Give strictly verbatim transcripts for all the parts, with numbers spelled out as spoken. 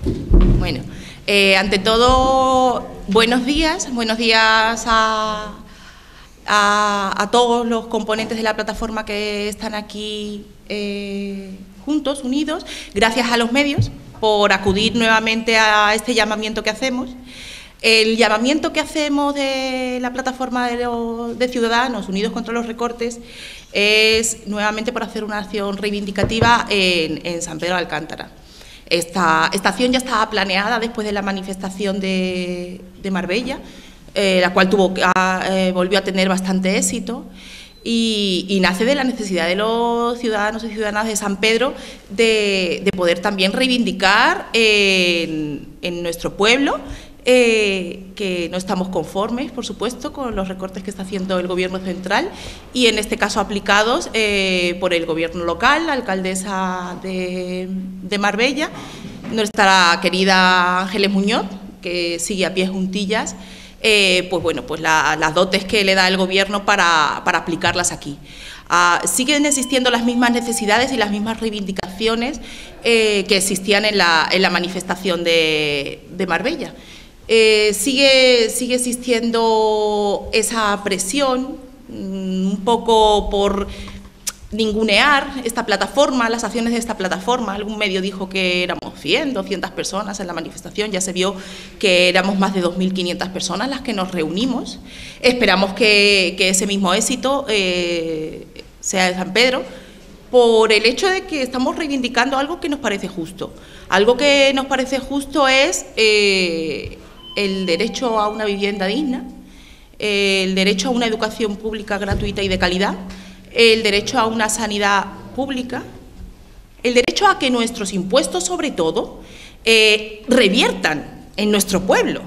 Bueno, eh, ante todo, buenos días, buenos días a, a, a todos los componentes de la plataforma que están aquí eh, juntos, unidos. Gracias a los medios por acudir nuevamente a este llamamiento que hacemos. El llamamiento que hacemos de la plataforma de, los, de Ciudadanos Unidos contra los Recortes es nuevamente por hacer una acción reivindicativa en, en San Pedro de Alcántara. Esta, esta acción ya estaba planeada después de la manifestación de, de Marbella, eh, la cual tuvo, eh, volvió a tener bastante éxito y, y nace de la necesidad de los ciudadanos y ciudadanas de San Pedro de, de poder también reivindicar en, en nuestro pueblo Eh, que no estamos conformes, por supuesto, con los recortes que está haciendo el Gobierno central y, en este caso, aplicados eh, por el Gobierno local, la alcaldesa de, de Marbella, nuestra querida Ángeles Muñoz, que sigue a pie juntillas, eh, pues bueno, pues la, las dotes que le da el Gobierno para, para aplicarlas aquí. Uh, siguen existiendo las mismas necesidades y las mismas reivindicaciones eh, que existían en la, en la manifestación de, de Marbella. Eh, sigue, sigue existiendo esa presión, mmm, un poco por ningunear esta plataforma, las acciones de esta plataforma. Algún medio dijo que éramos cien, doscientas personas en la manifestación, ya se vio que éramos más de dos mil quinientas personas las que nos reunimos. Esperamos que, que ese mismo éxito eh, sea de San Pedro, por el hecho de que estamos reivindicando algo que nos parece justo. Algo que nos parece justo es Eh, el derecho a una vivienda digna, el derecho a una educación pública gratuita y de calidad, el derecho a una sanidad pública, el derecho a que nuestros impuestos, sobre todo, eh, reviertan en nuestro pueblo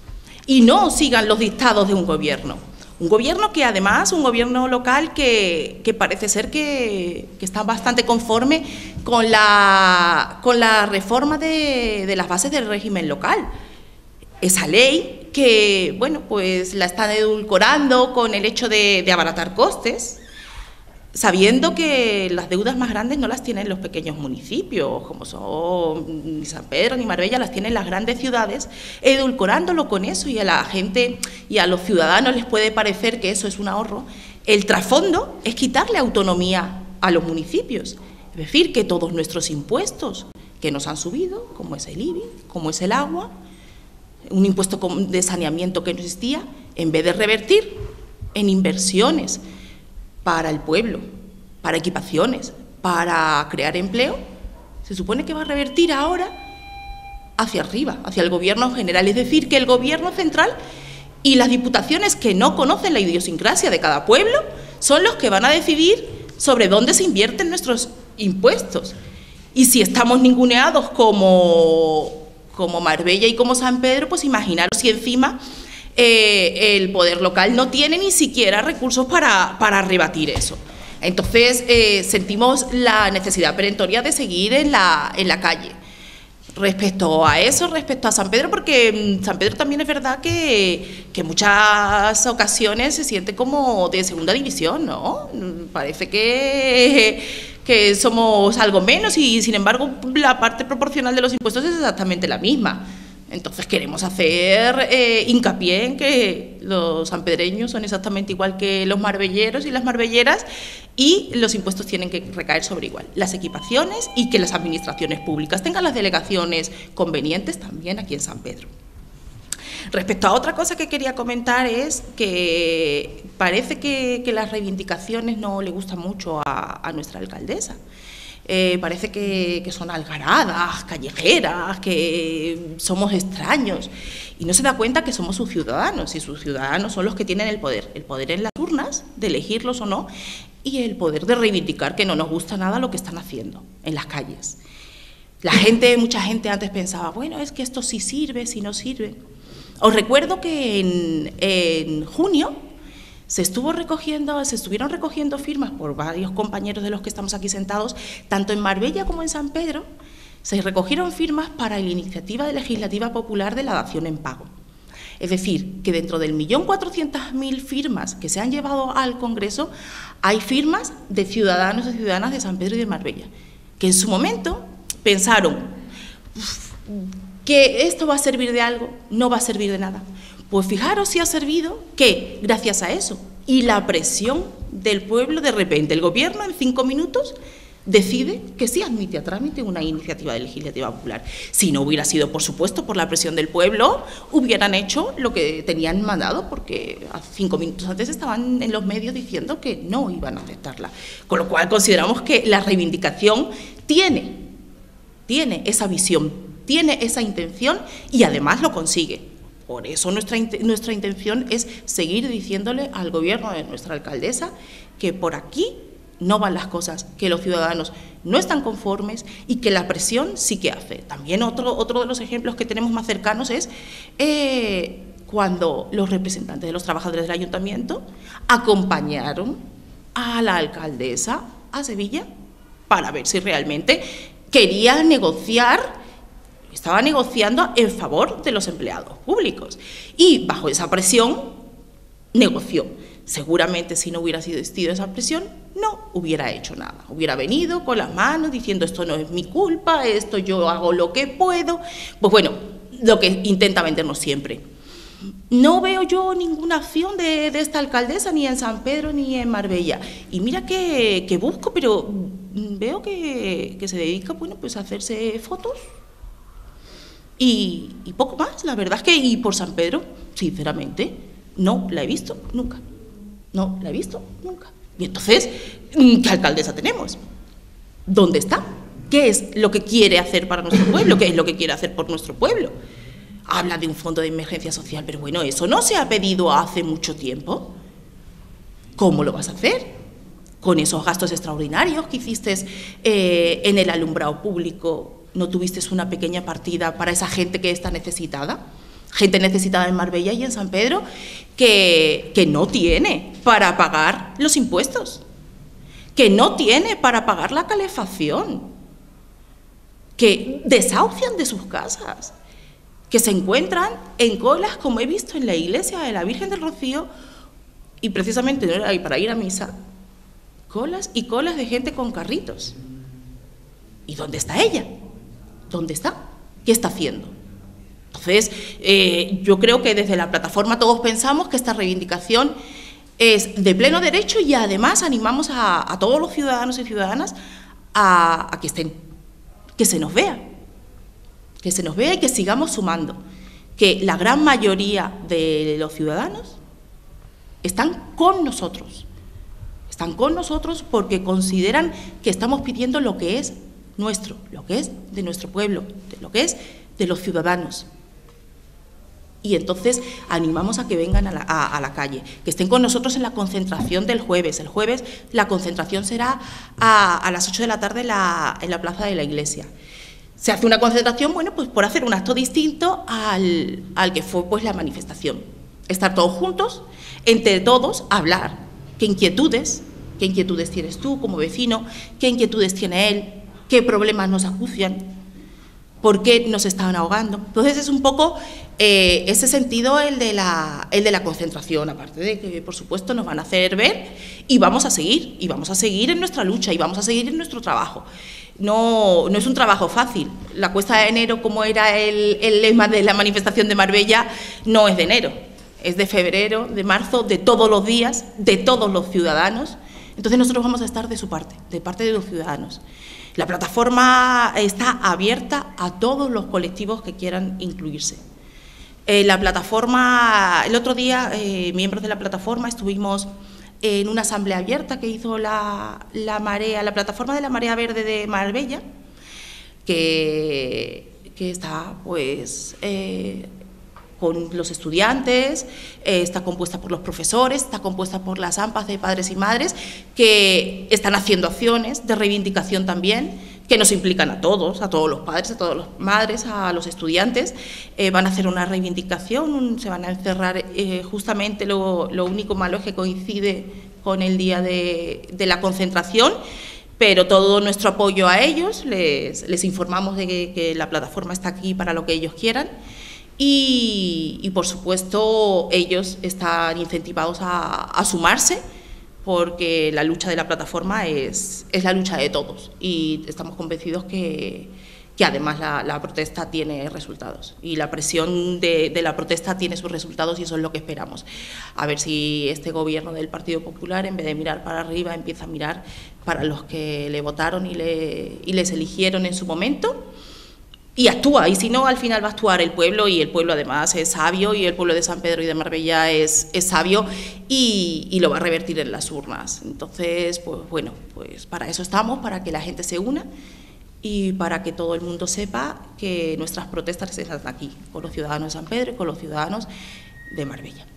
y no sigan los dictados de un gobierno. Un gobierno que, además, un gobierno local que, que parece ser que, que está bastante conforme con la, con la reforma de, de las bases del régimen local. Esa ley que, bueno, pues la están edulcorando con el hecho de, de abaratar costes, sabiendo que las deudas más grandes no las tienen los pequeños municipios, como son ni San Pedro ni Marbella, las tienen las grandes ciudades, edulcorándolo con eso, y a la gente y a los ciudadanos les puede parecer que eso es un ahorro. El trasfondo es quitarle autonomía a los municipios, es decir, que todos nuestros impuestos que nos han subido, como es el I B I, como es el agua, un impuesto de saneamiento que no existía, en vez de revertir en inversiones para el pueblo, para equipaciones, para crear empleo, se supone que va a revertir ahora hacia arriba, hacia el Gobierno general. Es decir, que el Gobierno central y las diputaciones, que no conocen la idiosincrasia de cada pueblo, son los que van a decidir sobre dónde se invierten nuestros impuestos. Y si estamos ninguneados como como Marbella y como San Pedro, pues imaginaros si encima eh, el poder local no tiene ni siquiera recursos para, para rebatir eso. Entonces, eh, sentimos la necesidad perentoria de seguir en la, en la calle. Respecto a eso, respecto a San Pedro, porque San Pedro también es verdad que, que en muchas ocasiones se siente como de segunda división, ¿no? Parece que, que somos algo menos y, sin embargo, la parte proporcional de los impuestos es exactamente la misma. Entonces queremos hacer eh, hincapié en que los sanpedreños son exactamente igual que los marbelleros y las marbelleras, y los impuestos tienen que recaer sobre igual las equipaciones, y que las administraciones públicas tengan las delegaciones convenientes también aquí en San Pedro. Respecto a otra cosa que quería comentar, es que parece que, que las reivindicaciones no le gustan mucho a, a nuestra alcaldesa. Eh, parece que, que son algaradas, callejeras, que somos extraños, y no se da cuenta que somos sus ciudadanos, y sus ciudadanos son los que tienen el poder, el poder en las urnas, de elegirlos o no, y el poder de reivindicar que no nos gusta nada lo que están haciendo en las calles. La gente, mucha gente antes pensaba, bueno, es que esto sí sirve, sí no sirve. Os recuerdo que en, en junio Se estuvo recogiendo, se estuvieron recogiendo firmas por varios compañeros de los que estamos aquí sentados, tanto en Marbella como en San Pedro. Se recogieron firmas para la iniciativa legislativa popular de la dación en pago. Es decir, que dentro del millón cuatrocientas mil firmas que se han llevado al Congreso, hay firmas de ciudadanos y ciudadanas de San Pedro y de Marbella, que en su momento pensaron, ¿Que esto va a servir de algo? No va a servir de nada. Pues fijaros si ha servido que, gracias a eso, y la presión del pueblo, de repente el gobierno en cinco minutos decide que sí admite a trámite una iniciativa legislativa popular. Si no hubiera sido, por supuesto, por la presión del pueblo, hubieran hecho lo que tenían mandado, porque cinco minutos antes estaban en los medios diciendo que no iban a aceptarla. Con lo cual consideramos que la reivindicación tiene, tiene esa visión, tiene esa intención y además lo consigue. Por eso nuestra, nuestra intención es seguir diciéndole al gobierno de nuestra alcaldesa que por aquí no van las cosas, que los ciudadanos no están conformes y que la presión sí que hace. También otro, otro de los ejemplos que tenemos más cercanos es eh, cuando los representantes de los trabajadores del ayuntamiento acompañaron a la alcaldesa a Sevilla para ver si realmente quería negociar, estaba negociando en favor de los empleados públicos. Y bajo esa presión negoció. Seguramente si no hubiera existido esa presión, no hubiera hecho nada. Hubiera venido con las manos diciendo esto no es mi culpa, esto yo hago lo que puedo. Pues bueno, lo que intenta vendernos siempre. No veo yo ninguna acción de, de esta alcaldesa ni en San Pedro ni en Marbella. Y mira que, que busco, pero veo que, que se dedica, bueno, pues a hacerse fotos. Y, y poco más, la verdad es que, y por San Pedro, sinceramente, no la he visto nunca. No la he visto nunca. Y entonces, ¿qué alcaldesa tenemos? ¿Dónde está? ¿Qué es lo que quiere hacer para nuestro pueblo? ¿Qué es lo que quiere hacer por nuestro pueblo? Habla de un fondo de emergencia social, pero bueno, eso no se ha pedido hace mucho tiempo. ¿Cómo lo vas a hacer? Con esos gastos extraordinarios que hiciste eh, en el alumbrado público, ¿no tuviste una pequeña partida para esa gente que está necesitada? Gente necesitada en Marbella y en San Pedro que, que no tiene para pagar los impuestos, que no tiene para pagar la calefacción, que desahucian de sus casas, que se encuentran en colas, como he visto en la iglesia de la Virgen del Rocío, y precisamente no era ahí para ir a misa, colas y colas de gente con carritos. ¿Y dónde está ella? ¿Dónde está? ¿Qué está haciendo? Entonces, eh, yo creo que desde la plataforma todos pensamos que esta reivindicación es de pleno derecho y además animamos a, a todos los ciudadanos y ciudadanas a, a que estén, que se nos vea, que se nos vea y que sigamos sumando, que la gran mayoría de los ciudadanos están con nosotros, están con nosotros porque consideran que estamos pidiendo lo que es nuestro, lo que es de nuestro pueblo, de lo que es de los ciudadanos. Y entonces animamos a que vengan a la, a, a la calle, que estén con nosotros en la concentración del jueves. El jueves la concentración será a, a las ocho de la tarde en la, en la plaza de la iglesia. Se hace una concentración, bueno, pues por hacer un acto distinto al, al que fue pues la manifestación. Estar todos juntos, entre todos, hablar. ¿Qué inquietudes? ¿Qué inquietudes tienes tú como vecino? ¿Qué inquietudes tiene él? ¿Qué problemas nos acucian? ¿Por qué nos estaban ahogando? Entonces es un poco eh, ese sentido el de, la, el de la concentración, aparte de que por supuesto nos van a hacer ver y vamos a seguir, y vamos a seguir en nuestra lucha y vamos a seguir en nuestro trabajo. No, no es un trabajo fácil. La cuesta de enero, como era el, el lema de la manifestación de Marbella, no es de enero, es de febrero, de marzo, de todos los días, de todos los ciudadanos. Entonces nosotros vamos a estar de su parte, de parte de los ciudadanos. La plataforma está abierta a todos los colectivos que quieran incluirse. Eh, la plataforma, el otro día, eh, miembros de la plataforma, estuvimos en una asamblea abierta que hizo la, la marea, la plataforma de la Marea Verde de Marbella, que, que está pues eh, con los estudiantes, eh, está compuesta por los profesores, está compuesta por las AMPAs de padres y madres, que están haciendo acciones de reivindicación también, que nos implican a todos, a todos los padres, a todas las madres, a los estudiantes. Eh, van a hacer una reivindicación, un, se van a encerrar, eh, justamente lo, lo único malo es que coincide con el día de, de la concentración, pero todo nuestro apoyo a ellos, les, les informamos de que, que la plataforma está aquí para lo que ellos quieran. Y, y, por supuesto, ellos están incentivados a, a sumarse, porque la lucha de la plataforma es, es la lucha de todos y estamos convencidos que, que además la, la protesta tiene resultados y la presión de, de la protesta tiene sus resultados y eso es lo que esperamos. A ver si este gobierno del Partido Popular, en vez de mirar para arriba, empieza a mirar para los que le votaron y, le, y les eligieron en su momento y actúa, y si no, al final va a actuar el pueblo, y el pueblo además es sabio, y el pueblo de San Pedro y de Marbella es, es sabio, y, y lo va a revertir en las urnas. Entonces, pues bueno, pues para eso estamos, para que la gente se una y para que todo el mundo sepa que nuestras protestas están aquí, con los ciudadanos de San Pedro y con los ciudadanos de Marbella.